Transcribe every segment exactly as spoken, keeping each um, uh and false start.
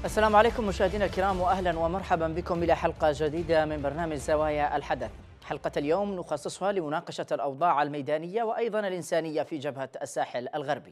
السلام عليكم مشاهدينا الكرام، واهلا ومرحبا بكم الى حلقه جديده من برنامج زوايا الحدث. حلقه اليوم نخصصها لمناقشه الاوضاع الميدانيه وايضا الانسانيه في جبهه الساحل الغربي.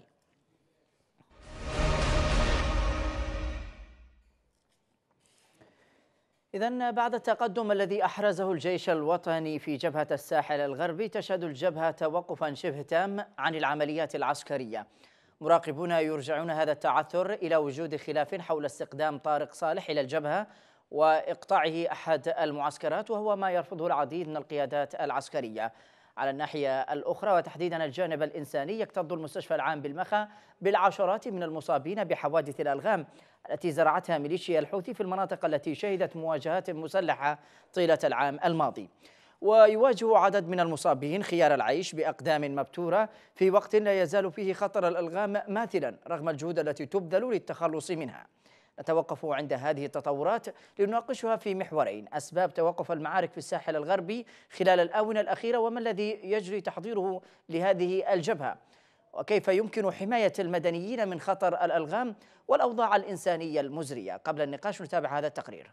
إذن بعد التقدم الذي أحرزه الجيش الوطني في جبهة الساحل الغربي، تشهد الجبهة توقفا شبه تام عن العمليات العسكرية. مراقبون يرجعون هذا التعثر إلى وجود خلاف حول استقدام طارق صالح إلى الجبهة وإقطاعه أحد المعسكرات، وهو ما يرفضه العديد من القيادات العسكرية. على الناحية الأخرى وتحديدا الجانب الإنساني، يكتظ المستشفى العام بالمخا بالعشرات من المصابين بحوادث الألغام التي زرعتها ميليشيا الحوثي في المناطق التي شهدت مواجهات مسلحة طيلة العام الماضي. ويواجه عدد من المصابين خيار العيش بأقدام مبتورة في وقت لا يزال فيه خطر الألغام ماثلا رغم الجهود التي تبذل للتخلص منها. نتوقف عند هذه التطورات لنناقشها في محورين: أسباب توقف المعارك في الساحل الغربي خلال الآونة الأخيرة، وما الذي يجري تحضيره لهذه الجبهة، وكيف يمكن حماية المدنيين من خطر الألغام والأوضاع الإنسانية المزرية. قبل النقاش نتابع هذا التقرير.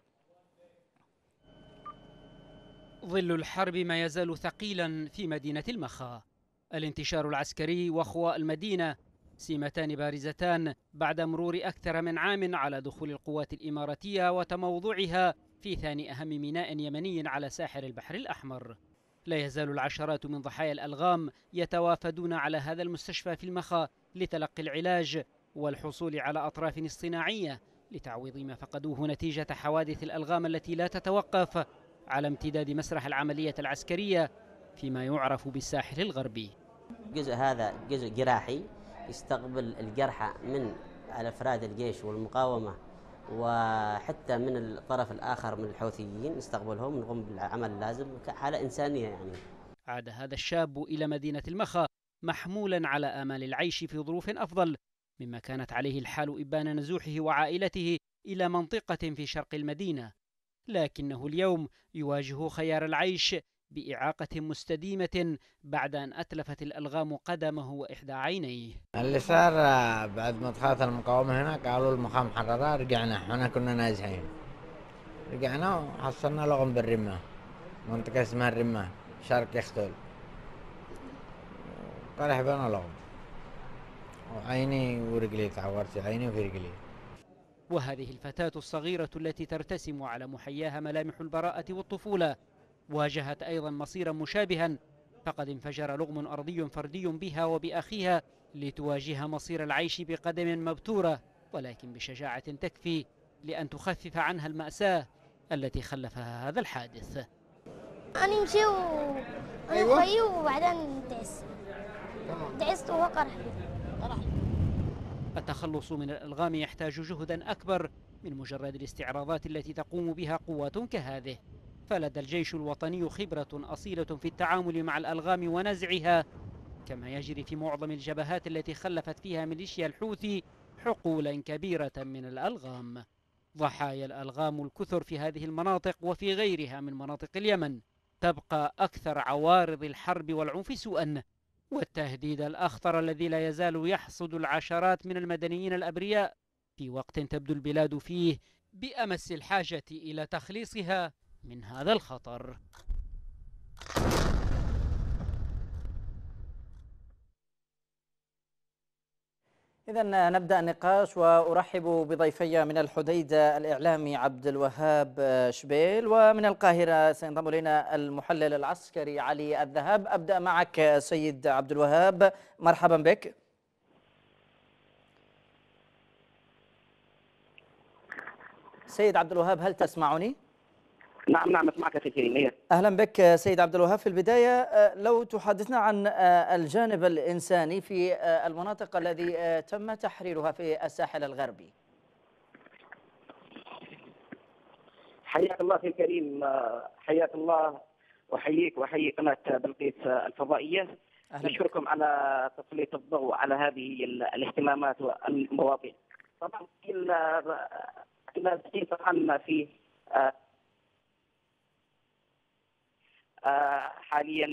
ظل الحرب ما يزال ثقيلا في مدينة المخا. الانتشار العسكري وخواء المدينة سمتان بارزتان بعد مرور أكثر من عام على دخول القوات الإماراتية وتموضعها في ثاني أهم ميناء يمني على ساحل البحر الأحمر. لا يزال العشرات من ضحايا الألغام يتوافدون على هذا المستشفى في المخا لتلقي العلاج والحصول على أطراف اصطناعية لتعويض ما فقدوه نتيجة حوادث الألغام التي لا تتوقف على امتداد مسرح العملية العسكرية فيما يعرف بالساحل الغربي. الجزء هذا جزء جراحي يستقبل الجرحى من أفراد الجيش والمقاومة، وحتى من الطرف الآخر من الحوثيين نستقبلهم ونقوم بالعمل اللازم كحالة إنسانية. يعني عاد هذا الشاب إلى مدينة المخا محمولا على آمال العيش في ظروف أفضل مما كانت عليه الحال إبان نزوحه وعائلته إلى منطقة في شرق المدينة، لكنه اليوم يواجه خيار العيش بإعاقة مستديمة بعد أن أتلفت الألغام قدمه وإحدى عينيه. اللي صار بعد ما دخلت المقاومة هنا قالوا المخا محررة، رجعنا احنا كنا نازحين، رجعنا وحصلنا لغم بالرمة، منطقة اسمها الرمة شرق يختول، طرح بنا لغم وعيني ورجلي، تعورت عيني وفي رجلي. وهذه الفتاة الصغيرة التي ترتسم على محياها ملامح البراءة والطفولة واجهت أيضا مصيرا مشابها، فقد انفجر لغم أرضي فردي بها وبأخيها لتواجه مصير العيش بقدم مبتورة، ولكن بشجاعة تكفي لأن تخفف عنها المأساة التي خلفها هذا الحادث. أنا مشي و... أيوة. أنا وبعدين دعس دعست وقرح. التخلص من الألغام يحتاج جهدا أكبر من مجرد الاستعراضات التي تقوم بها قوات كهذه، فلدى الجيش الوطني خبرة أصيلة في التعامل مع الألغام ونزعها، كما يجري في معظم الجبهات التي خلفت فيها ميليشيا الحوثي حقولا كبيرة من الألغام. ضحايا الألغام الكثر في هذه المناطق وفي غيرها من مناطق اليمن تبقى أكثر عوارض الحرب والعنف سوءا، والتهديد الأخطر الذي لا يزال يحصد العشرات من المدنيين الأبرياء في وقت تبدو البلاد فيه بأمس الحاجة إلى تخليصها من هذا الخطر. إذن نبدأ النقاش، وأرحب بضيفي من الحديدة الإعلامي عبد الوهاب شبيل، ومن القاهرة سينضم إلينا المحلل العسكري علي الذهب. أبدأ معك سيد عبد الوهاب، مرحبا بك. سيد عبد الوهاب، هل تسمعني؟ نعم نعم اسمعك أخي كريم. أهلا بك سيد عبد الوهاب. في البداية لو تحدثنا عن الجانب الإنساني في المناطق الذي تم تحريرها في الساحل الغربي. حياك الله أخي الكريم، حياك الله وحييك وحيي قناة بلقيس الفضائية. نشكركم على تسليط الضوء على هذه الاهتمامات والمواضيع. طبعا النازحين طبعا في حاليا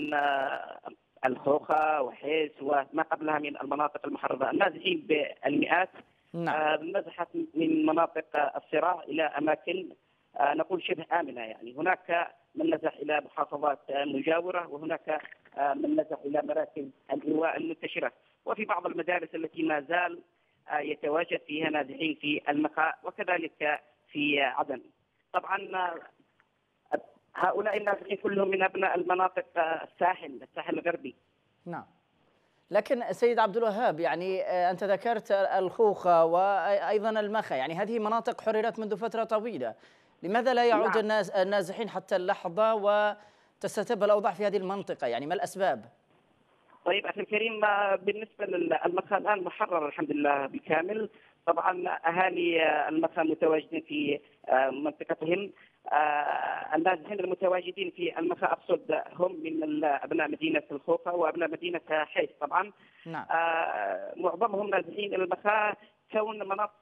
الخوخة وحيس وما قبلها من المناطق المحررة، النازحين بالمئات نعم. نزحت من مناطق الصراع إلى أماكن نقول شبه آمنة. يعني هناك من نزح إلى محافظات مجاورة، وهناك من نزح إلى مراكز الإيواء المنتشرة، وفي بعض المدارس التي ما زال يتواجد فيها نازحين في المخاء، وكذلك في عدن. طبعا هؤلاء النازحين كلهم من أبناء المناطق الساحل الساحل الغربي. نعم. لكن سيد عبد الوهاب، يعني أنت ذكرت الخوخة وأيضا المخا، يعني هذه مناطق حررت منذ فترة طويلة، لماذا لا يعود نعم. الناس النازحين حتى اللحظة وتستتب الأوضاع في هذه المنطقة؟ يعني ما الأسباب؟ طيب أخي الكريم، بالنسبة للمخا الآن محرر الحمد لله بالكامل. طبعا أهالي المخا متواجدين في منطقتهم. النازحين المتواجدين في المخا أقصد هم من أبناء مدينة الخوخة وأبناء مدينة حيث. طبعا نعم. معظمهم نازحين إلى المخا كون مناطق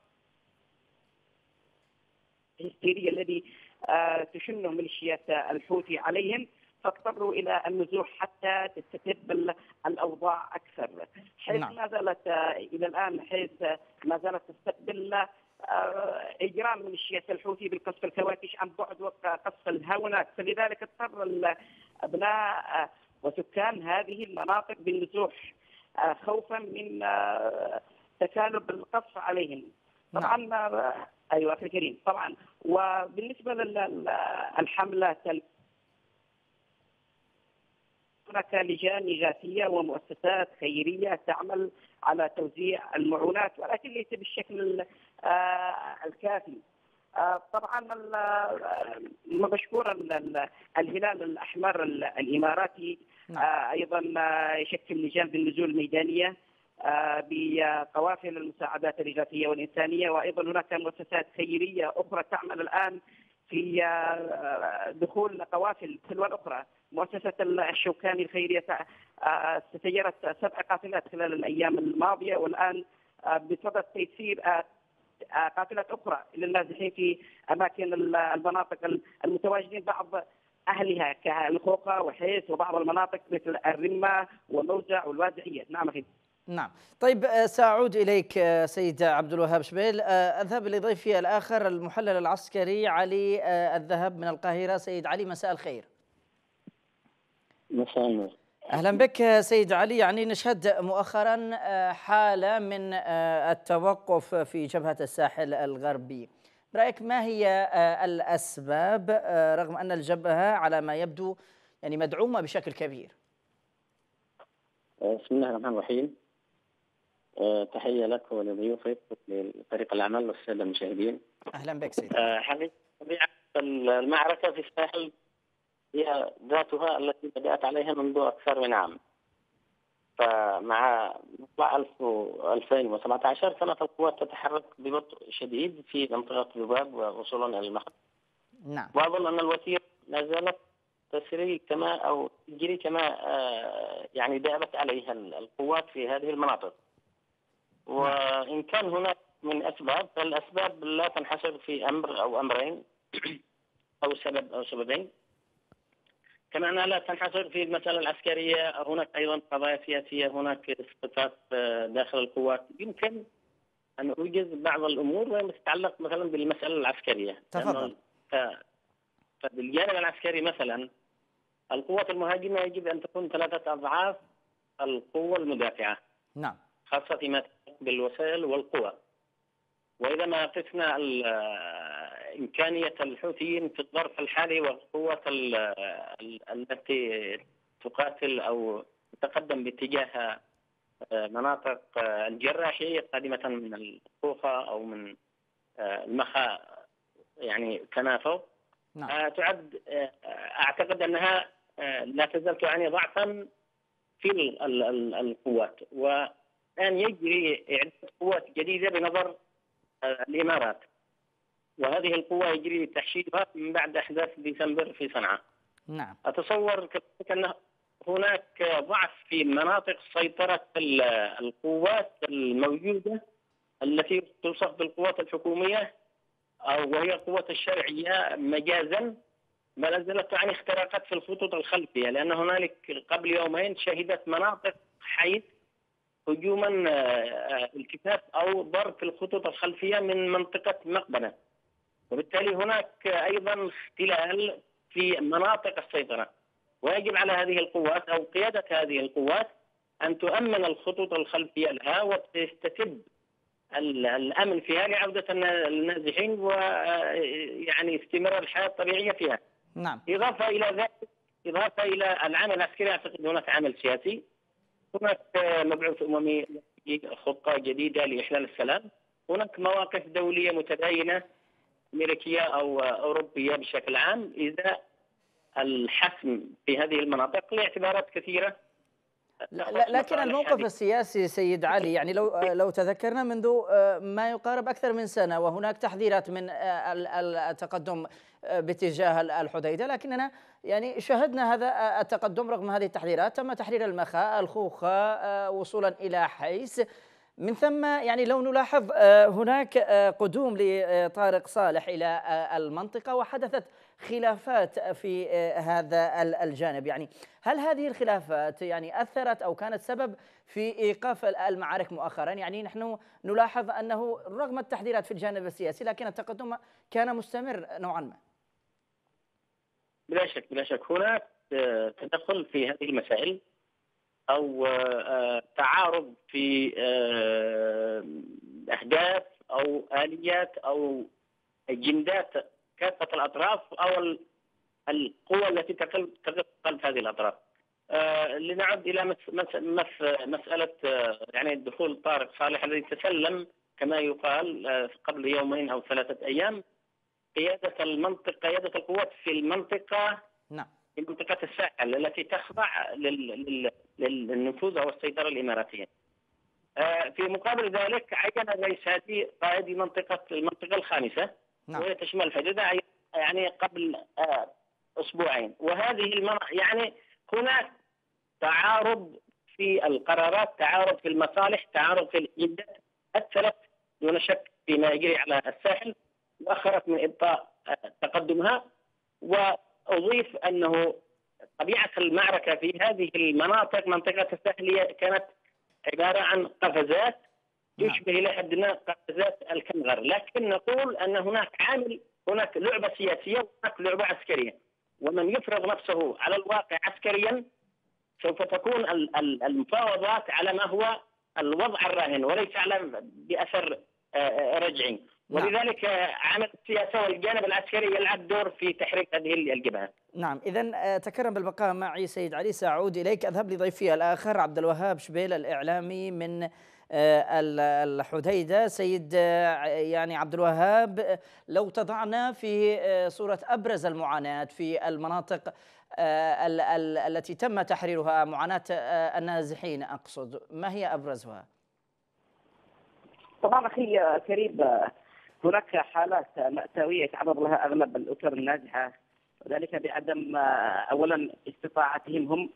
هستيرية الذي تشنه ميليشيات الحوثي عليهم، فاضطروا الى النزوح حتى تستتب الاوضاع اكثر. حيث نعم. ما زالت الى الان حيث ما زالت تستقبل اجرام ميليشيات الحوثي بالقصف الكواتش عن بعد وقصف الهاونات، فلذلك اضطر ابناء وسكان هذه المناطق بالنزوح خوفا من تكالب القصف عليهم. طبعا نعم. ايوه اخي الكريم. طبعا وبالنسبه للحمله هناك لجان إغاثية ومؤسسات خيرية تعمل على توزيع المعونات، ولكن ليس بالشكل الكافي. طبعا مشكورا الهلال الأحمر الإماراتي أيضا يشكل لجان بالنزول الميدانية بقوافل المساعدات الإغاثية والإنسانية، وأيضا هناك مؤسسات خيرية أخرى تعمل الآن في دخول قوافل تلو الأخرى. مؤسسة الشوكاني الخيرية سيرت سبع قافلات خلال الأيام الماضية، والآن بصدد تيسير قافلة أخرى للنازحين في أماكن المناطق المتواجدين بعض أهلها كالخوخة وحيث وبعض المناطق مثل الرمة وموزع والوازعية. نعم أخي. نعم. طيب سأعود إليك سيد عبد الوهاب شبيل. أذهب لضيفي الآخر المحلل العسكري علي الذهب من القاهرة. سيد علي، مساء الخير. مساء النور. أهلا بك سيد علي. يعني نشهد مؤخرا حالة من التوقف في جبهة الساحل الغربي، برأيك ما هي الأسباب رغم أن الجبهة على ما يبدو يعني مدعومة بشكل كبير؟ بسم الله الرحمن الرحيم. تحية لك ولضيوفك ولفريق العمل والسادة المشاهدين. أهلا بك سيد. حقيقة طبيعة المعركة في الساحل هي ذاتها التي بدأت عليها منذ أكثر من عام. فمع مطلع ألفين وسبعة عشر كانت القوات تتحرك ببطء شديد في منطقة ذباب ووصولا إلى المخا. نعم. وأظن أن الوتيرة لا زالت تسري كما أو تجري كما يعني دابت عليها القوات في هذه المناطق. وإن كان هناك من أسباب، فالأسباب لا تنحصر في أمر أو أمرين أو سبب أو سببين، كما أنها لا تنحصر في المسألة العسكرية. هناك أيضا قضايا سياسية، هناك اسقاطات داخل القوات. يمكن أن أوجز بعض الأمور وهي تتعلق مثلا بالمسألة العسكرية. تفضل. فبالجانب العسكري مثلا القوة المهاجمة يجب أن تكون ثلاثة أضعاف القوة المدافعة. نعم. خاصة فيما يتعلق بالوسائل والقوى. وإذا ما قسنا إمكانية الحوثيين في الظرف الحالي والقوة التي تقاتل أو تتقدم باتجاه مناطق الجراحية قادمة من الخوخة أو من المخا يعني تنافوا، نعم. تعد أعتقد أنها لا تزال تعاني ضعفا في القوات. والآن يجري إعداد قوات جديدة بنظر الإمارات، وهذه القوة يجري تحشيدها من بعد أحداث ديسمبر في صنعاء. نعم. أتصور أن هناك ضعف في مناطق سيطرة القوات الموجودة التي توصف بالقوات الحكومية أو وهي القوات الشرعية مجازا، ما لا زالت تعاني اختراقات في الخطوط الخلفية، لأن هنالك قبل يومين شهدت مناطق حيث هجوما التفاف أو ضرب في الخطوط الخلفية من منطقة مقبنة، وبالتالي هناك أيضا اختلال في مناطق السيطرة، ويجب على هذه القوات أو قيادة هذه القوات أن تؤمن الخطوط الخلفية لها وتستتب الأمن فيها لعودة النازحين ويعني استمرار الحياة الطبيعية فيها. نعم. إضافة إلى ذلك، إضافة إلى العمل العسكري، أعتقد هناك عمل سياسي، هناك مبعوث أممي خطة جديدة لإحلال السلام، هناك مواقف دولية متباينة أمريكية أو أوروبية بشكل عام إذا الحسم في هذه المناطق لاعتبارات كثيرة. لكن الموقف السياسي سيد علي، يعني لو لو تذكرنا منذ ما يقارب أكثر من سنة وهناك تحذيرات من التقدم باتجاه الحديدة، لكننا يعني شهدنا هذا التقدم رغم هذه التحذيرات. تم تحرير المخا، الخوخة، وصولا إلى حيس. من ثم يعني لو نلاحظ هناك قدوم لطارق صالح إلى المنطقة وحدثت خلافات في هذا الجانب، يعني هل هذه الخلافات يعني أثرت أو كانت سبب في إيقاف المعارك مؤخرا؟ يعني نحن نلاحظ أنه رغم التحذيرات في الجانب السياسي لكن التقدم كان مستمر نوعا ما. بلا شك بلا شك هناك تدخل في هذه المسائل أو تعارض في أهداف أو آليات أو أجندات كافة الأطراف أو القوى التي تقف خلف هذه الأطراف. لنعد إلى مسألة يعني دخول طارق صالح الذي تسلم كما يقال قبل يومين أو ثلاثة أيام قيادة المنطقة، قيادة القوات في المنطقة. نعم. في منطقة الساحل التي تخضع للنفوذ أو السيطرة الإماراتية. في مقابل ذلك عين الرئيس هادي قائد منطقة المنطقة الخامسة. نعم. وهي تشمل الحديدة يعني قبل أسبوعين، وهذه المناطق يعني هناك تعارض في القرارات، تعارض في المصالح، تعارض في الإجندات أثرت دون شك فيما يجري على الساحل وأخرت من إبطاء تقدمها. وأضيف أنه طبيعة المعركة في هذه المناطق منطقة الساحلية كانت عبارة عن قفزات يشبه إلى حد ما قفزات الكنغر، لكن نقول أن هناك عامل، هناك لعبة سياسية وهناك لعبة عسكرية، ومن يفرض نفسه على الواقع عسكريا سوف تكون المفاوضات على ما هو الوضع الراهن وليس على بأثر رجعي. ولذلك عمل السياسة والجانب العسكري يلعب دور في تحريك هذه الجبهات. نعم. إذن تكرم بالبقاء معي سيد علي، سأعود إليك. أذهب لضيفي الآخر عبد الوهاب شبيل الإعلامي من الحديدة. سيد يعني عبد الوهاب، لو تضعنا في صورة أبرز المعاناة في المناطق التي تم تحريرها، معاناة النازحين أقصد، ما هي أبرزها؟ طبعا أخي كريم، هناك حالات مأساوية يتعرض لها أغلب الأسر النازحة، وذلك بعدم أولا استطاعتهم هم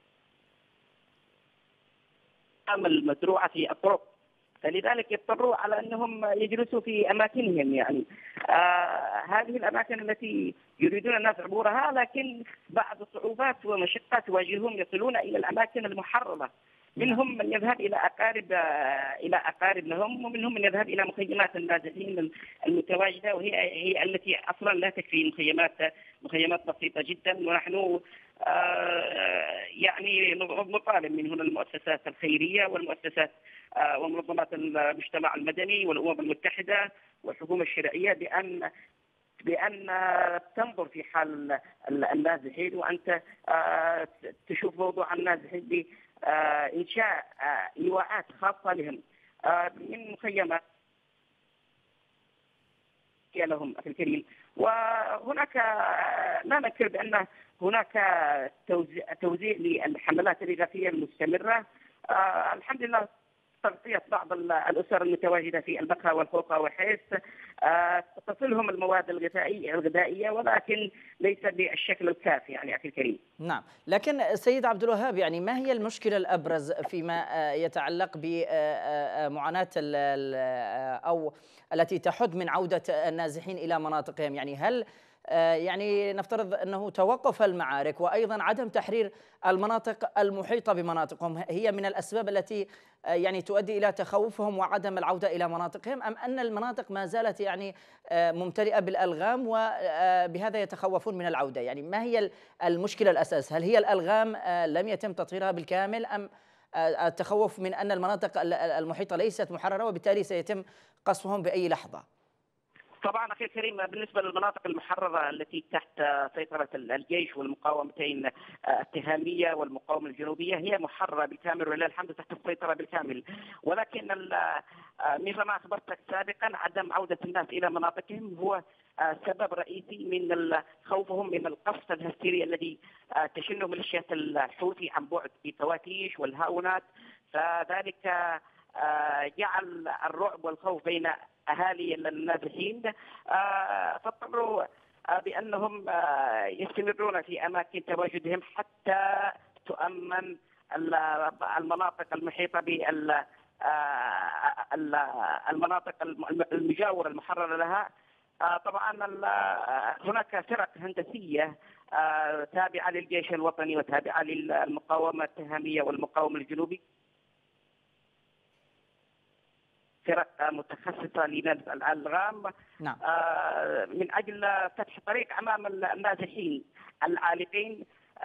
عمل مزروعة في الطرق، فلذلك يضطروا على أنهم يجلسوا في أماكنهم. يعني آه هذه الأماكن التي يريدون الناس عبورها، لكن بعض الصعوبات ومشقات تواجههم يصلون إلى الأماكن المحررة. منهم من يذهب إلى أقارب إلى أقارب لهم، ومنهم من يذهب إلى مخيمات النازحين المتواجدة، وهي هي التي أصلا لا تكفي مخيمات مخيمات بسيطة جدا. ونحن يعني نطالب من هنا المؤسسات الخيرية والمؤسسات ومنظمات المجتمع المدني والأمم المتحدة والحكومة الشرعية بأن بأن تنظر في حال النازحين، وأنت تشوف موضوع النازحين بإنشاء لواءات خاصة لهم من مخيمات لهم أخي الكريم. وهناك لا ننكر بأن هناك توزيع, توزيع للحملات الإغاثية المستمرة. آه الحمد لله تغطية بعض الأسر المتواجدة في البقا والخوخة وحيس، آه تصلهم المواد الغذائية الغذائية ولكن ليس بالشكل الكافي يعني أخي الكريم. نعم، لكن سيد عبد الوهاب، يعني ما هي المشكلة الأبرز فيما يتعلق بمعاناة أو التي تحد من عودة النازحين إلى مناطقهم؟ يعني هل يعني نفترض أنه توقف المعارك وأيضا عدم تحرير المناطق المحيطة بمناطقهم هي من الأسباب التي يعني تؤدي إلى تخوفهم وعدم العودة إلى مناطقهم، أم أن المناطق ما زالت يعني ممتلئة بالألغام وبهذا يتخوفون من العودة؟ يعني ما هي المشكلة الأساس؟ هل هي الألغام لم يتم تطهيرها بالكامل، أم التخوف من أن المناطق المحيطة ليست محررة وبالتالي سيتم قصفهم بأي لحظة؟ طبعا اخي الكريم، بالنسبه للمناطق المحرره التي تحت سيطره الجيش والمقاومتين التهاميه والمقاومه الجنوبيه هي محرره بالكامل ولله الحمد تحت السيطره بالكامل، ولكن مثل ما اخبرتك سابقا عدم عوده الناس الى مناطقهم هو سبب رئيسي من خوفهم من القصف الهستيري الذي تشنه ميليشيات الحوثي عن بعد في تواتيش والهاونات، فذلك جعل الرعب والخوف بين أهالي النازحين، فاضطروا بأنهم يستمرون في أماكن تواجدهم حتى تؤمن المناطق المحيطة بالمناطق المجاورة المحررة لها. طبعا هناك فرق هندسية تابعة للجيش الوطني وتابعة للمقاومة التهامية والمقاومة الجنوبي، فرق متخصصة لنزع الألغام نعم. من أجل فتح طريق أمام النازحين العالقين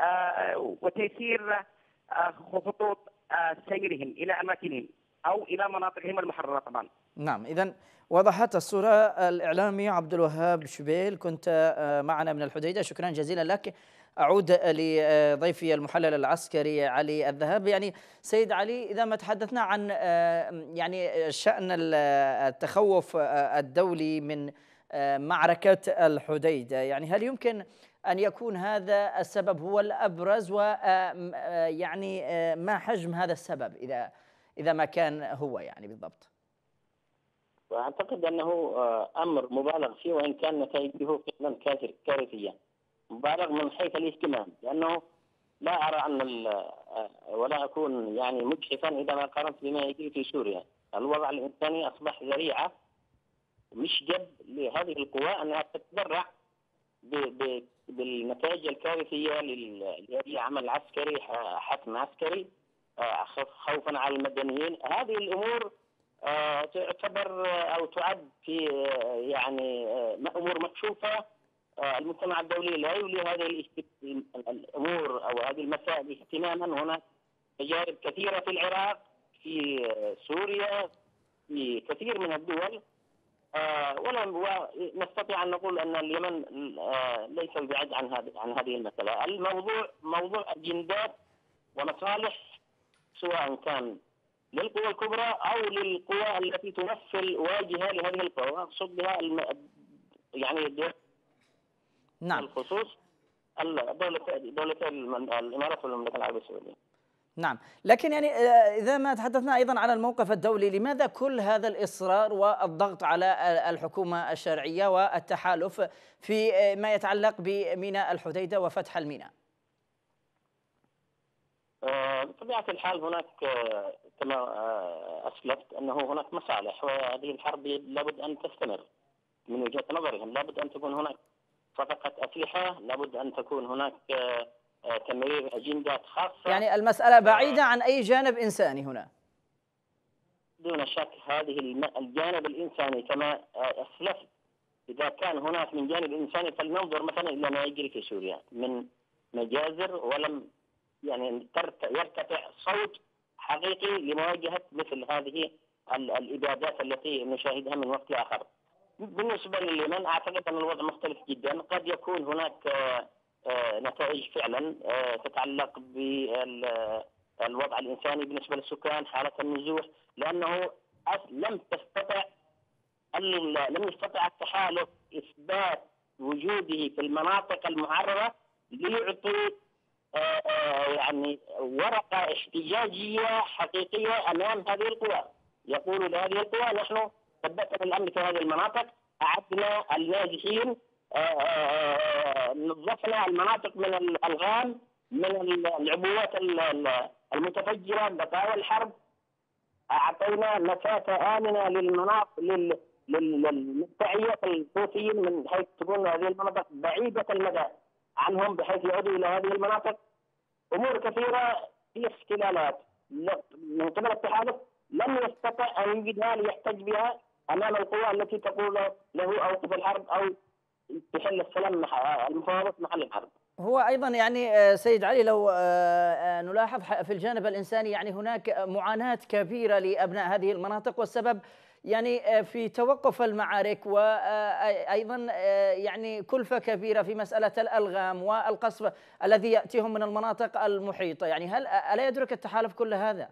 وتيسير خطوط سيرهم إلى أماكنهم أو إلى مناطقهم المحررة طبعا. نعم، إذن وضحت الصورة. الإعلامي عبد الوهاب شبيل كنت معنا من الحديدة، شكرا جزيلا لك. أعود لضيفي المحلل العسكري علي الذهب. يعني سيد علي، إذا ما تحدثنا عن يعني شأن التخوف الدولي من معركة الحديدة، يعني هل يمكن أن يكون هذا السبب هو الأبرز، ويعني ما حجم هذا السبب إذا إذا ما كان هو يعني بالضبط؟ أعتقد أنه أمر مبالغ فيه، وإن كان نتائجه فعلا كارثية. مبالغ من حيث الاهتمام، لأنه لا أرى أن ولا أكون يعني مجحفا إذا ما قارنت بما يجري في سوريا. الوضع الإنساني أصبح ذريعة مش جد لهذه القوى أنها تتبرع بالنتائج الكارثية لعمل عسكري، حكم عسكري، خوفا على المدنيين. هذه الأمور تعتبر أو تعد في يعني أمور مكشوفة. المجتمع الدولي لا يولي هذه الأمور أو هذه المسائل اهتماما. هناك تجارب كثيرة في العراق، في سوريا، في كثير من الدول، ولا نستطيع أن نقول أن اليمن ليس بعيد عن هذه عن هذه المسألة. الموضوع موضوع أجندات ومصالح، سواء كان للقوى الكبرى أو للقوى التي تمثل واجهة لهذه القوى، أقصد بها الم... يعني نعم الخصوص دولتين دولتين الإمارات والمملكة العربية السعودية. نعم، لكن يعني إذا ما تحدثنا أيضا عن الموقف الدولي، لماذا كل هذا الإصرار والضغط على الحكومة الشرعية والتحالف في ما يتعلق بميناء الحديدة وفتح الميناء؟ بطبيعة الحال هناك كما أسلفت أنه هناك مصالح، وهذه الحرب لابد أن تستمر من وجهة نظرهم. لابد أن تكون هناك صفقة أسلحة، لابد أن تكون هناك تمرير أجندات خاصة. يعني المسألة بعيدة عن أي جانب إنساني هنا؟ دون شك هذه الجانب الإنساني كما أسلفت. إذا كان هناك من جانب إنساني فلننظر مثلا إلى ما يجري في سوريا من مجازر، ولم يعني يرتفع صوت حقيقي لمواجهة مثل هذه الإبادات التي نشاهدها من وقت لآخر. بالنسبة لليمن أعتقد أن الوضع مختلف جدا. قد يكون هناك نتائج فعلا تتعلق بالوضع الإنساني بالنسبة للسكان، حالة النزوح، لأنه لم تستطع لم يستطع التحالف إثبات وجوده في المناطق المحررة ليعطي يعني ورقة احتجاجية حقيقية أمام هذه القوى. يقول لهذه القوى نحن ثبتنا الأمن في هذه المناطق، أعدنا النازحين، نظفنا المناطق من الألغام، من العبوات المتفجرة، بقايا الحرب، أعطينا مسافة آمنة للمناطق للمدفعية الحوثيين من حيث تكون هذه المناطق بعيدة المدى عنهم بحيث يعودوا إلى هذه المناطق. أمور كثيرة في اختلالات من قبل التحالف لم يستطع أن يجدها ليحتج بها أمام القوى التي تقول له أوقف الحرب أو تحل السلام المفاوضات محل الحرب. هو أيضا يعني سيد علي لو نلاحظ في الجانب الإنساني يعني هناك معاناة كبيرة لأبناء هذه المناطق، والسبب يعني في توقف المعارك، وأيضا يعني كلفة كبيرة في مسألة الألغام والقصف الذي يأتيهم من المناطق المحيطة. يعني هل ألا يدرك التحالف كل هذا؟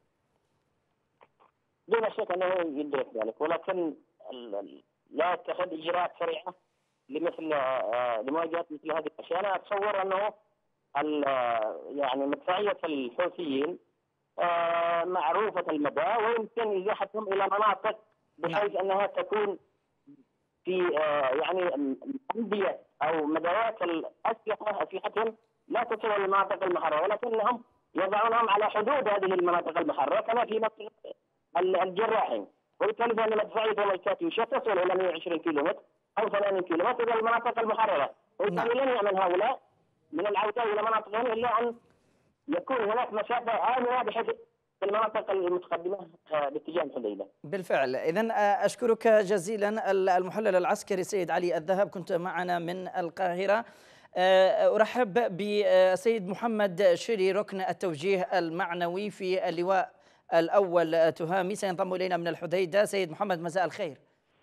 دون شك أنه يدرك ذلك، ولكن لا يتخذ إجراءات سريعة لمثل لمواجهة مثل هذه الأشياء. أنا أتصور أنه يعني مدفعية الحوثيين معروفة المدى ويمكن إزاحتهم إلى مناطق بحيث أنها تكون في يعني أندية أو مدارات الأسلحة أسلحتهم لا تصل إلى المناطق المحررة، ولكنهم يضعونهم على حدود هذه المناطق المحررة كما في منطقة الجراحين، وبالتالي فإن مدفعية الكاتيوشا تصل إلى مئة وعشرين كيلومتر أو ثمانين كيلومتر إلى المناطق المحررة، وبالتالي لن يعمل هؤلاء من العودة إلى مناطقهم إلا أن يكون هناك مسافة آمنة بحيث في المناطق المتقدمة باتجاه الحديدة. بالفعل. إذن أشكرك جزيلا المحلل العسكري سيد علي الذهب، كنت معنا من القاهرة. أرحب بسيد محمد شري ركن التوجيه المعنوي في اللواء الأول تهامي، سينضم إلينا من الحديدة. سيد محمد مساء الخير.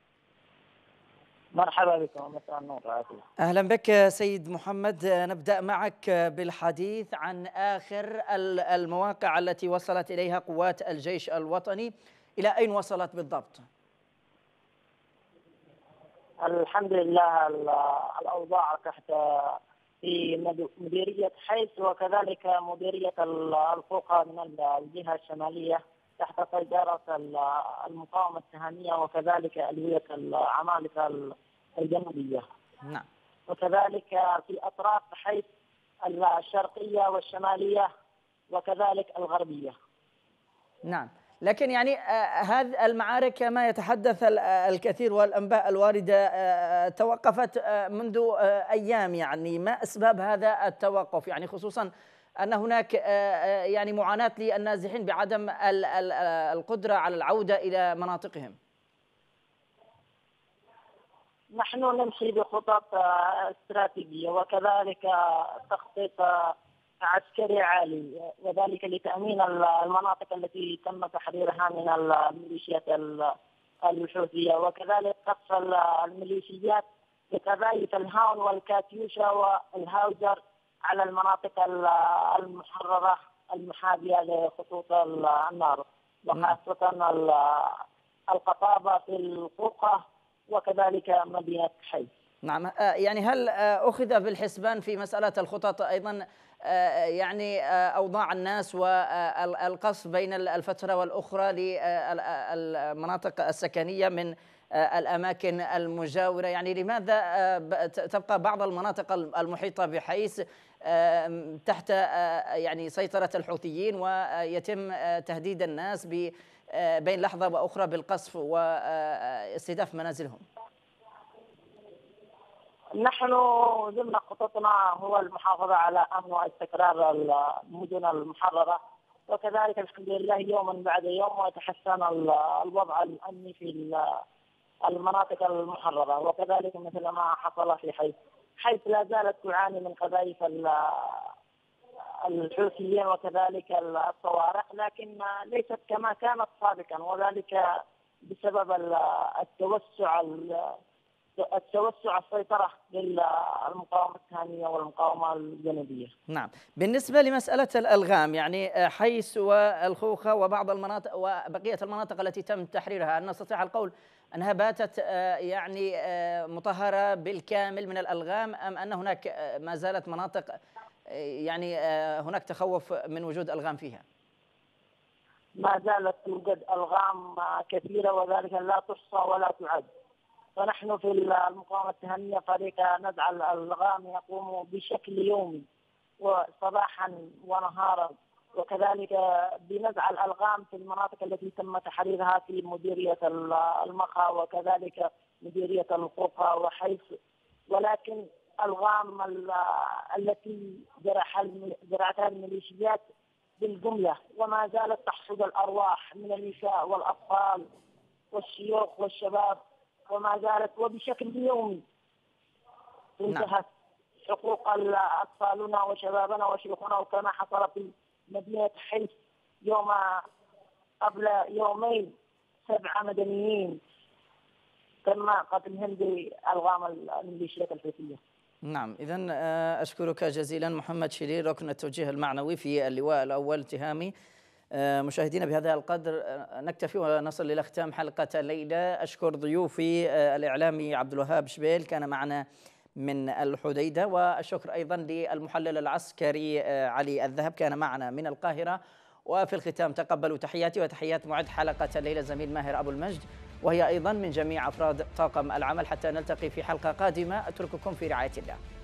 مرحبا بكم، مساء النور. أهلا بك سيد محمد. نبدأ معك بالحديث عن آخر المواقع التي وصلت إليها قوات الجيش الوطني، إلى أين وصلت بالضبط؟ الحمد لله الأوضاع تحت في مديرية حيث وكذلك مديرية الخوخة من الجهة الشمالية تحت سيطرة المقاومة السهامية وكذلك ألوية العمالقة الجنوبية. نعم. وكذلك في أطراف حيث الشرقية والشمالية وكذلك الغربية. نعم، لكن يعني هذه المعارك ما يتحدث الكثير والأنباء الواردة توقفت منذ أيام، يعني ما أسباب هذا التوقف؟ يعني خصوصا أن هناك يعني معاناة للنازحين بعدم القدرة على العودة إلى مناطقهم. نحن نمشي بخطط استراتيجية وكذلك تخطيط عسكري عالي، وذلك لتأمين المناطق التي تم تحريرها من الميليشيات الحوثية، وكذلك قصف الميليشيات بقذائف الهاون والكاتيوشا والهاوجر على المناطق المحررة المحاذية لخطوط النار، وخاصة القطابة في الخوخة وكذلك مدينة حي. نعم، يعني هل أخذ بالحسبان في مسألة الخطط أيضا يعني أوضاع الناس والقصف بين الفترة والأخرى للمناطق السكنية من الأماكن المجاورة؟ يعني لماذا تبقى بعض المناطق المحيطة بحيث تحت يعني سيطرة الحوثيين ويتم تهديد الناس بين لحظة وأخرى بالقصف واستهداف منازلهم؟ نحن ضمن خططنا هو المحافظة على أمن واستقرار المدن المحررة، وكذلك الحمد لله يوما بعد يوم ويتحسن الوضع الأمني في المناطق المحررة، وكذلك مثل ما حصل في حيث حيث لا زالت تعاني من قذائف الحوثيين وكذلك الصواريخ، لكن ليست كما كانت سابقا، وذلك بسبب التوسع التوسع السيطرة للمقاومة السهامية والمقاومة الجنوبية. نعم، بالنسبة لمسألة الألغام يعني حيث والخوخة وبعض المناطق وبقية المناطق التي تم تحريرها، هل نستطيع القول أنها باتت يعني مطهرة بالكامل من الألغام، أم أن هناك ما زالت مناطق يعني هناك تخوف من وجود ألغام فيها؟ ما زالت توجد ألغام كثيرة وذلك لا تحصى ولا تعد، فنحن في المقاومة السهامية فريق نزع الألغام يقوم بشكل يومي وصباحا ونهارا وكذلك بنزع الألغام في المناطق التي تم تحريرها في مديرية المخا وكذلك مديرية القوقة وحيث، ولكن ألغام التي زرعتها الميليشيات بالجملة وما زالت تحصد الأرواح من النساء والأطفال والشيوخ والشباب، وما زالت وبشكل يومي تنتهك حقوق أطفالنا وشبابنا وشيوخنا، وكما حصل في مدينة حلف يوم قبل يومين سبعة مدنيين تم قتلهم بألغام الميليشيات الحوثية. نعم، إذن أشكرك جزيلا محمد شليل، ركن التوجيه المعنوي في اللواء الأول تهامي. مشاهدينا بهذا القدر نكتفي ونصل إلى ختام حلقة الليلة. أشكر ضيوفي الإعلامي عبد الوهاب شبيل كان معنا من الحديدة، والشكر أيضا للمحلل العسكري علي الذهب كان معنا من القاهرة. وفي الختام تقبلوا تحياتي وتحيات معد حلقة الليلة زميل ماهر أبو المجد، وهي أيضا من جميع أفراد طاقم العمل. حتى نلتقي في حلقة قادمة أترككم في رعاية الله.